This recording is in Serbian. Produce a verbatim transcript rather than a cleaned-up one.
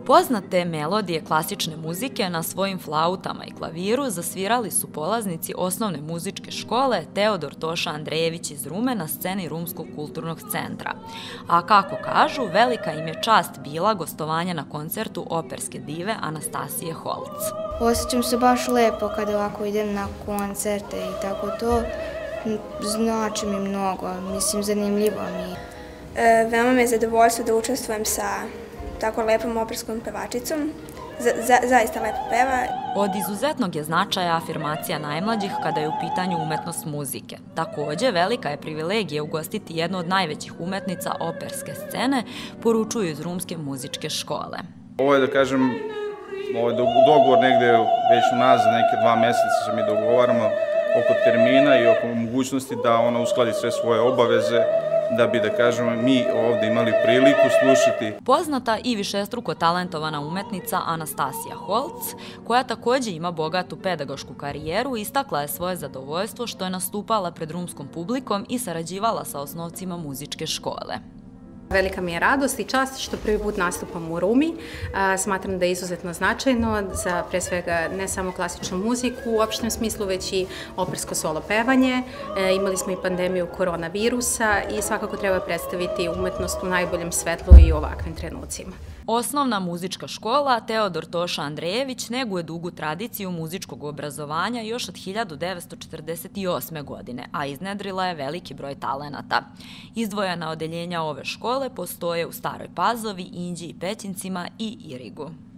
Poznate melodije klasične muzike na svojim flautama i klaviru zasvirali su polaznici osnovne muzičke škole Teodor Toša Andrejević iz Rume na sceni Rumskog kulturnog centra. A kako kažu, velika im je čast bila gostovanja na koncertu operske dive Anastasije Holc. Osjećam se baš lepo kada ovako idem na koncerte i tako to. Znači mi mnogo, mislim zanimljivo mi. E, veoma me je zadovoljstvo da učestvujem sa tako lepom operskom pevačicom. Za, za, zaista lepo peva. Od izuzetnog je značaja afirmacija najmlađih kada je u pitanju umetnost muzike. Takođe, velika je privilegija ugostiti jednu od najvećih umetnica operske scene, poručuju iz Rumske muzičke škole. Ovo je, da kažem, ovo je dogovor negde već unazad neke dva meseca se mi dogovaramo oko termina i oko mogućnosti da ona uskladi sve svoje obaveze da bi, da kažemo, mi ovde imali priliku slušati. Poznata i višestruko talentovana umetnica Anastasija Holc, koja takođe ima bogatu pedagošku karijeru, istakla je svoje zadovoljstvo što je nastupala pred rumskom publikom i sarađivala sa osnovcima muzičke škole. Velika mi je radost i čast što prvi put nastupam u Rumi. Smatram da je izuzetno značajno za pre svega ne samo klasičnu muziku u opštem smislu, već i opersko solo pevanje. Imali smo i pandemiju koronavirusa i svakako treba predstaviti umetnost u najboljem svetlu i u ovakvim trenucima. Osnovna muzička škola Teodor Toša Andrejević neguje dugu tradiciju muzičkog obrazovanja još od hiljadu devetsto četrdeset osme. godine, a iznedrila je veliki broj talenata. Izdvojena odeljenja ove škole postoje u Staroj Pazovi, Inđiji, Pećincima i Irigu.